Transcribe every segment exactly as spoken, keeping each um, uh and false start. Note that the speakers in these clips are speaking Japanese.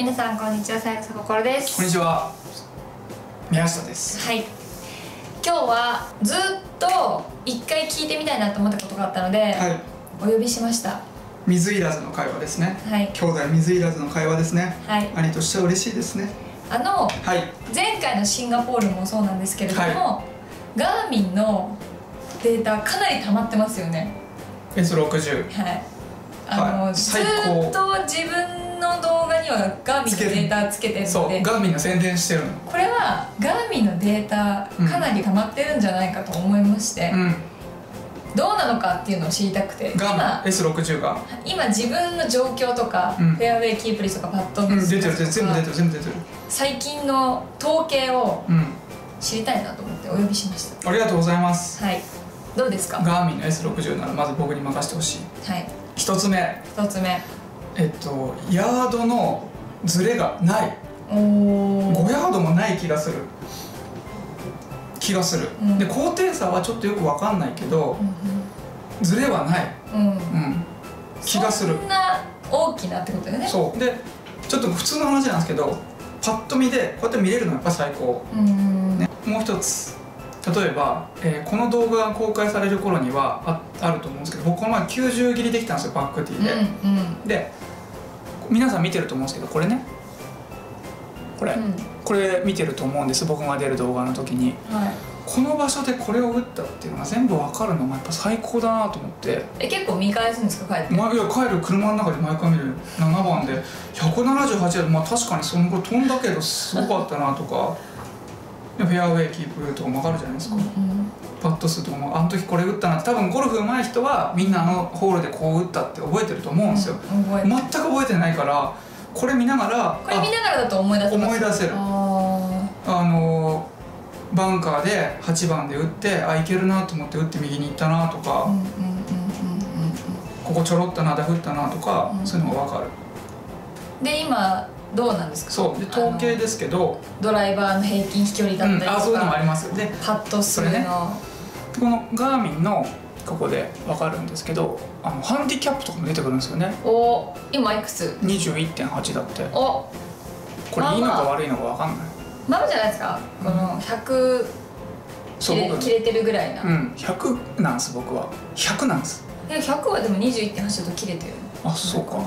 皆さんこんにちは、さやさこころです。 こんにちは、宮下です。 はい、今日はずっと一回聞いてみたいなと思ったことがあったので、はい、お呼びしました。 水いらずの会話ですね。 はい、 兄弟水いらずの会話ですね。はい、兄としては嬉しいですね。 あの、はい、前回のシンガポールもそうなんですけれども、はい、ガーミンのデータかなり溜まってますよね。 エスろくじゅう。 はい、あの、はい、ずっと自分の動画にはガーミンのデータつけてるので、 そう、ガーミンの宣伝してるの。 これはガーミンのデータかなり溜まってるんじゃないかと思いまして、うん、どうなのかっていうのを知りたくて、 ガーミン エスろくじゅう が今自分の状況とか、うん、フェアウェイキープ率とかパットミスとか、うん、出てる、全部出てる、全部出てる。最近の統計を知りたいなと思ってお呼びしました。 ありがとうございます。 はい、どうですか？ ガーミンの エスろくじゅう ならまず僕に任せてほしい。はい、一つ目一つ目えっとヤードのズレがない。おごヤードもない気がする気がする、うん、で高低差はちょっとよく分かんないけど、うん、ズレはない、うんうん、気がする。 そんな大きなってことだよね。 そうで、ちょっと普通の話なんですけど、パッと見でこうやって見れるのがやっぱ最高、うんね、もう一つ、例えば、えー、この動画が公開される頃には あ, あると思うんですけど、僕この前きゅうじゅう切りできたんですよ、バックティーで、うんうん、で皆さん見てると思うんですけど、これねこれ、うん、これ見てると思うんです、僕が出る動画の時に、はい、この場所でこれを打ったっていうのが全部分かるのがやっぱ最高だなと思って。え、結構見返すんですか、帰って？まあ、いや、帰る車の中で毎回見る。ななばんでひゃくななじゅうはちヤード、まあ確かにその頃飛んだけどすごかったなとかフェアウェイキープとかも分かるじゃないですか、うんうん、パット数とかもあの時これ打ったなって、多分ゴルフ上手い人はみんなあのホールでこう打ったって覚えてると思うんですよ、うん、全く覚えてないから、これ見ながらこれ見ながらだと思い出せます。 思い出せる。あのバンカーではちばんで打って、あ、いけるなと思って打って右に行ったなとか、ここちょろったな、ダフったなとか、うん、そういうのが分かる。で今どうなんですか？ そうで、統計ですけどドライバーの平均飛距離だったりとか、うん、あ、 そういうのもあります。でパット数の、ね、 このガーミンのここで分かるんですけど、あのハンディキャップとかも出てくるんですよね。 お、今いくつ？ にじゅういってんはち だって。お、これいいのか悪いのか分かんない。まあまあじゃないですか、このひゃく切れ、切れてるぐらいな。 うん、ひゃくなんです、僕はひゃくなんです。 え、ひゃくはでも にじゅういってんはち だと切れてる。 あ、そうか、うん、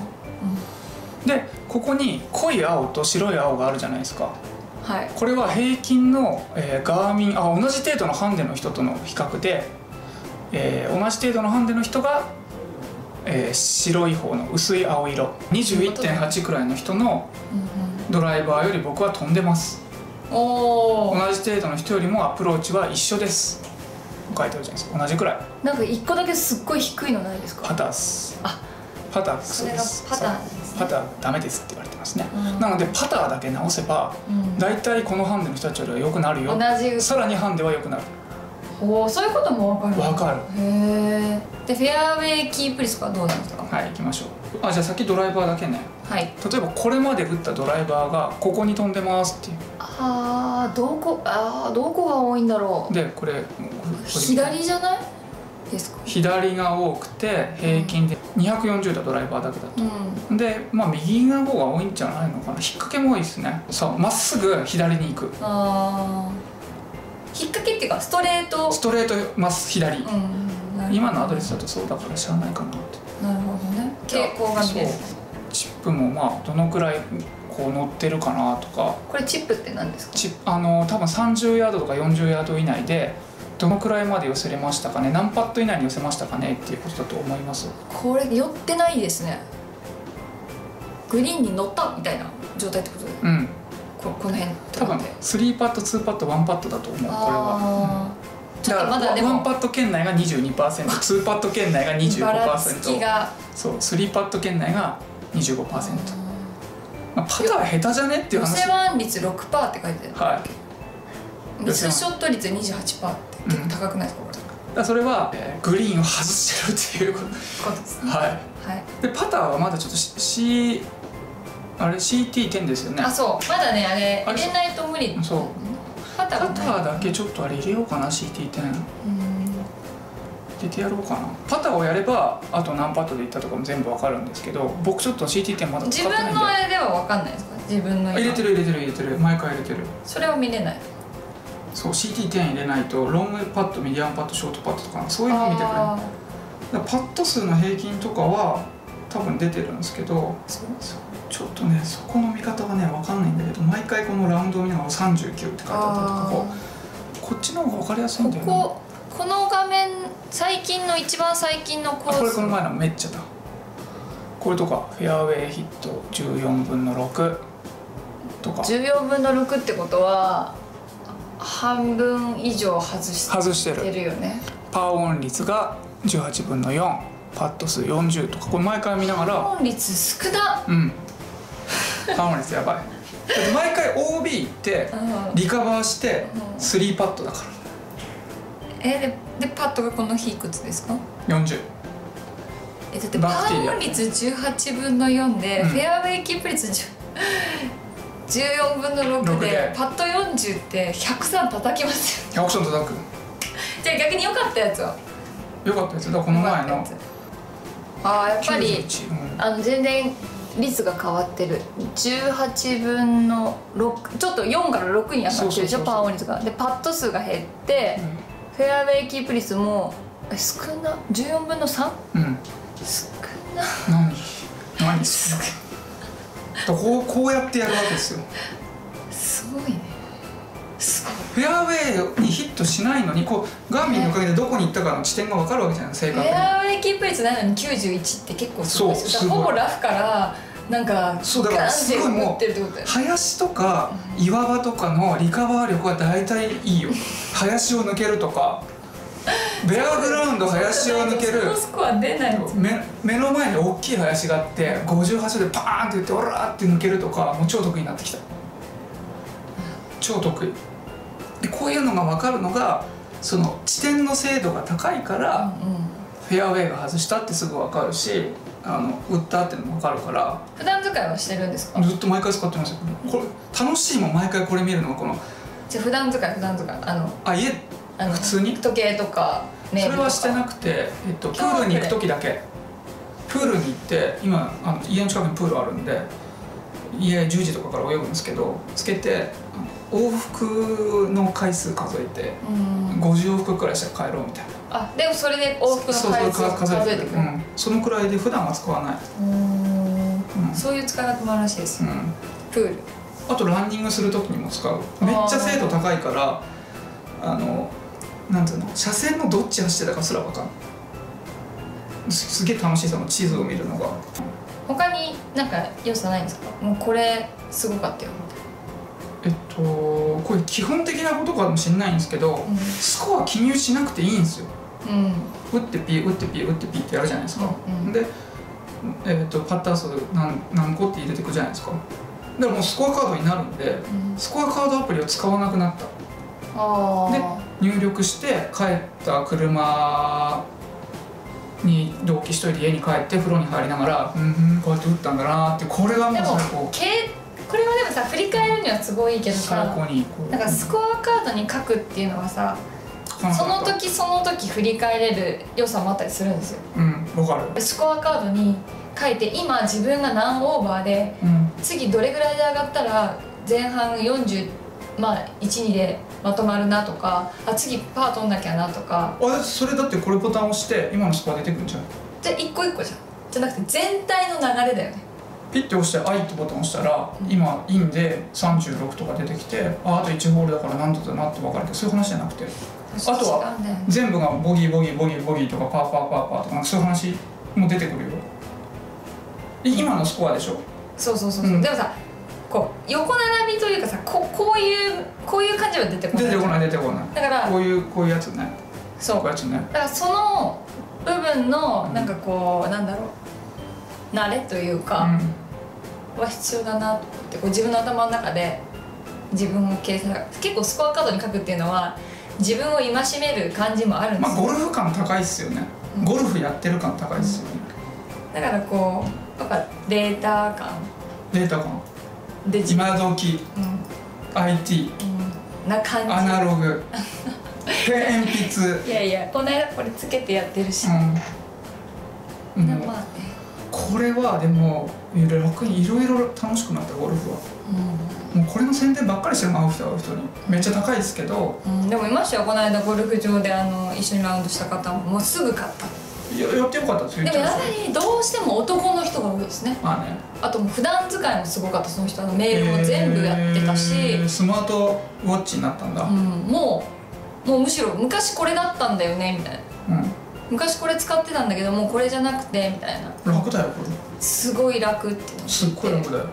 でここに濃い青と白い青があるじゃないですか。はい、これは平均の、えー、ガーミン、あ、同じ程度のハンデの人との比較で、えー、同じ程度のハンデの人が、えー、白い方の薄い青色 にじゅういってんはち くらいの人のドライバーより僕は飛んでます。お、同じ程度の人よりもアプローチは一緒です。書いてあるじゃないですか、同じくらい。 なんか一個だけすっごい低いのないですか？ パタース。あ、パターそうです。 パターですね。 パターダメですって言われてますね。なのでパターだけ直せば、だいたいこのハンデの人たちよりは良くなるよ。同じ。さらにハンデは良くなる。 おお、そういうことも分かる。 分かる。 へえ。でフェアウェイキープ率はどうなんですか？ はい、行きましょう。あ、じゃあ先ドライバーだけね。はい。例えばこれまで打ったドライバーがここに飛んでますっていう。 ああ、どこ、ああ、どこが多いんだろう。 でこれ左じゃないですか？ 左が多くて平均でにひゃくよんじゅうだ、ドライバーだけだと、うん、でまあ右の方が多いんじゃないのかな。引っ掛けも多いですね。そう、まっすぐ左に行く。ああ、 引っ掛けっていうかストレート、 ストレートまっ左、うん、今のアドレスだとそうだから知らないかなって。 なるほどね、傾向が見れる。 チップもまあどのくらいこう乗ってるかなとか。 これチップって何ですか？ チップ、あの多分さんじゅうヤードとかよんじゅうヤード以内でどのくらいまで寄せれましたかね、何パット以内に寄せましたかねっていうことだと思います。 これ寄ってないですね。グリーンに乗ったみたいな状態ってことで、うん、こ, この辺多分スリーパットツーパットワンパットだと思う、これは。うん、だからまだでもワンパット圏内が にじゅうにパーセント、ツーパット圏内が にじゅうごパーセント、 そう、スリーパット圏内が にじゅうごパーセント。まあ、パター下手じゃねっていう話。 寄せワン率 ろくパーセント って書いてある。はい、ミスショット率 にじゅうはちパーセント って結構高くないですか、これ。 だそれは、えー、グリーンを外してるっていうことですね。はい、はい、でパターはまだちょっと C あれ シーティーテン ですよね。 あ、そう、まだね、あれ入れないと無理。そう、 パターだけちょっとあれ入れようかな、 シーティーテン。 でーティー やろうかな。パターをやればあと何パットでいったとかも全部わかるんですけど、僕ちょっと シーティー 点まだ使ってないんで。 自分のあれではわかんないですか？自分の入れてる入れてる入れてる、毎回入れてる。 それを見れない。 そう シーティー 点入れないとロングパット、ミディアムパット、ショートパットとかそういうのを見てくれる。だからパット数の平均とかは多分出てるんですけど、ちょっとねそこの見方はね分かんないんだけど、毎回このラウンドを見ながらさんじゅうきゅうって書いてあったりとか、こうこっちの方が分かりやすいんだよね。 こここの画面、最近の一番最近のコース、 これこの前のめっちゃだ。これとかフェアウェイヒットじゅうよんぶんのろくとか。 じゅうよんぶんのろくってことは半分以上外してる、外してるよね。 パーオン率がじゅうはちぶんのよん、パット数よんじゅうとか、これ毎回見ながら。 パーオン率少な。 うん。パーオン率やばい。だって毎回 オービー 行ってリカバーしてスリーパットだから。 えででパットがこの日いくつですか？ よんじゅう。 えだってパーオン率じゅうはちぶんのよんで、うん、フェアウェイキープ率じゅうよんぶんのろくでパットよんじゅうってひゃくさん叩きますよ。 ひゃくさん叩く。 じゃあ逆に良かったやつは？ 良かったやつだからこの前の。 ああやっぱり、うん、あの全然率が変わってる。じゅうはちぶんのろく、ちょっとよんからろくに上がってるでしょ、パーオン率が。でパット数が減って、うん、フェアウェイキープ率も少なじゅうよんぶんのさん、うん、少な何何少なこうこうやってやるわけですよ。 すごいね。すごい。 フェアウェイにヒットしないのに、こうガーミンのおかげでどこに行ったかの地点が分かるわけじゃないですか、正確に。 フェアウェイキープ率ないのにきゅうじゅういちって結構すごいですよ。ほぼラフからなんかそうだからすごいもう林とか岩場とかのリカバー力は大体いいよ。林を抜けるとかベアグラウンド林を抜ける。 そのスコア出ないんですよ。 目, 目の前に大きい林があってごじゅうはちでパーンって言ってオラーって抜けるとか、もう超得意になってきた。超得意で、こういうのが分かるのがその地点の精度が高いから、うんうん、フェアウェイが外したってすぐ分かるし、あの打ったっていうのも分かるから。 普段使いはしてるんですか？ ずっと毎回使ってますよ。これ楽しいもん、毎回これ見るのが。このじゃあ普段使い普段使いあのあ家あの普通に時計とかそれはしてなくて、えっと、プールに行く時だけ。プールに行って今あの家の近くにプールあるんで、家じゅうじとかから泳ぐんですけど、つけて往復の回数数えてごじゅう往復くらいして帰ろうみたいな。 あでもそれで往復の回数を数えてくる。 うん、そのくらいで普段は使わない。 うん、そういう使い方もあるらしいです、うん、プール。 あとランニングする時にも使う。めっちゃ精度高いから、あのなんていうの、車線のどっち走ってたかすら分かんない。すげえ楽しい、その地図を見るのが。 他になんか良さないんですか？もうこれすごかったよみたいな。えっとこれ基本的なことかもしれないんですけど、うん、スコア記入しなくていいんですよ。うん、打ってピー打ってピー打ってピーってやるじゃないですか。うんうん、で、えー、っとパッター数 何, 何個って入れていくじゃないですか。だからもうスコアカードになるんで、うん、スコアカードアプリを使わなくなった。あで入力して帰った車に同期しといて家に帰って風呂に入りながら、うん、こうやって打ったんだなって。これがもう最高。 これはでもさ、振り返るにはすごいけどさ、 最高になんかスコアカードに書くっていうのはさ、その時その時振り返れる良さもあったりするんですよ。 うん、分かる。 スコアカードに書いて今自分が何オーバーで、うん、次どれぐらいで上がったら前半よんじゅう、まあいち、にでまとまるなとか、あ次パー取んなきゃなとか。 あそれだってこれボタン押して今のスコア出てくるんじゃん。 じゃあ一個一個じゃん。じゃなくて全体の流れだよね。 ピッて押して「アイ」ってボタン押したら、うん、今インでさんじゅうろくとか出てきて、ああといちホールだから何とだなって分かるけど、そういう話じゃなくて、あとは全部がボギーボギーボギーボギーとかパーパーパーパーとかそういう話も出てくるよ。今のスコアでしょ。 そうそうそうそう、うん、でもさこう横並びというかさ、こ, こういうこういう感じは出てこない。 出てこない出てこない。 だからこういうこういうやつね。 そうこういうやつね。 だからその部分のなんかこう、うん、なんだろう慣れというか、うん、は必要だなってこう自分の頭の中で自分を計算。結構スコアカードに書くっていうのは自分を戒める感じもあるんですよ。 まあゴルフ感高いっすよね、うん、ゴルフやってる感高いっすよね、 うん、だからこうやっぱデータ感データ感で今時、うん、アイティー、 うん、な感じアナログペン鉛筆。 いやいやこの間これつけてやってるし、 うん、もうまあね、 これはでも楽にいろいろ楽しくなったゴルフは、うん、もうこれの宣伝ばっかりしてるもん、会う人会う人にめっちゃ高いですけど、 うん、でもいましたよこの間ゴルフ場であの一緒にラウンドした方ももうすぐ買った。 ややってよかったですよ。 でもやはりどうしても男の人が多いですね。 まあね、 あともう普段使いもすごかった。その人のメールも全部やってたし、えー、スマートウォッチになったんだ、うん、 もうもうむしろ昔これだったんだよねみたいな、うん、昔これ使ってたんだけどもうこれじゃなくてみたいな。 楽だよこれ、 すごい楽って言って。 すっごい楽だよ。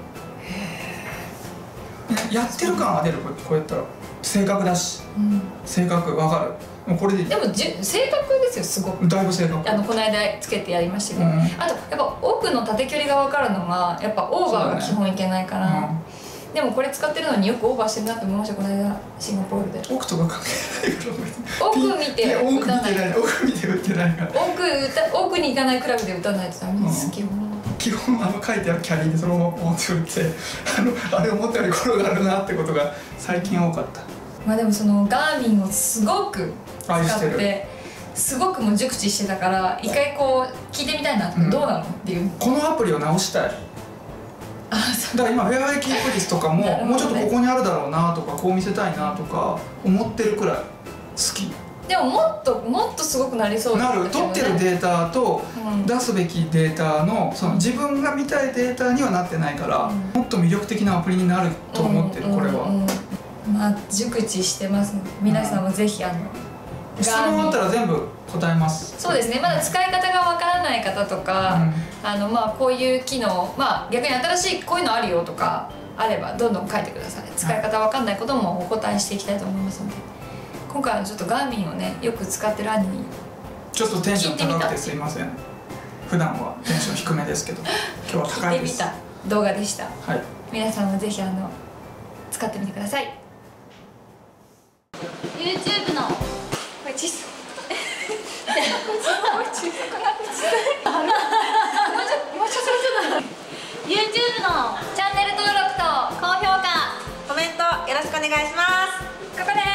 やってる感は出る。こうやったら正確だし、うん、正確わかる。もうこれでいい。 でもじ正確ですよ、すごく。 だいぶ正確。 あのこの間つけてやりましたけど、うん、あとやっぱ奥の縦距離が分かるのがやっぱオーバーが基本いけないから、ね、うん、でもこれ使ってるのによくオーバーしてるなって思いました。この間シンガポールで。 奥とか関係ないから奥見て打たない。奥見て打ってないから。 奥奥に行かないクラブで打たないとダメです、うん、基本は。 基本あの書いてあるキャリーでそのまま持って打ってあのあれ思ったより転がるなってことが最近多かった。 まあでもそのガーミンをすごく使ってすごくもう熟知してたから一回こう聞いてみたいなって、うん、どうなのっていう。 このアプリを直したい。あ、そうだから今フェアウェイキープ率とかも、ね、もうちょっとここにあるだろうなとかこう見せたいなとか思ってるくらい好き。でももっともっとすごくなりそうなる。取ってるデータと出すべきデータのその自分が見たいデータにはなってないから、うん、もっと魅力的なアプリになると思ってる、これは。うんうんうん、まあ熟知してますので皆さんもぜひあの、 うん、質問あったら全部答えます。 そうですね。まだ使い方がわからない方とか、うん、あのまあこういう機能、まあ逆に新しいこういうのあるよとかあればどんどん書いてください。使い方わかんないこともお答えしていきたいと思いますので。今回はちょっとガーミンをねよく使ってる兄にちょっとテンション高くてすいません。普段はテンション低めですけど今日は高いです。 聞いてみた動画でした。 はい。 皆さんもぜひあの使ってみてください。YouTube のこれ小さい。YouTube のチャンネル登録と高評価、 コメントよろしくお願いします。 ここです。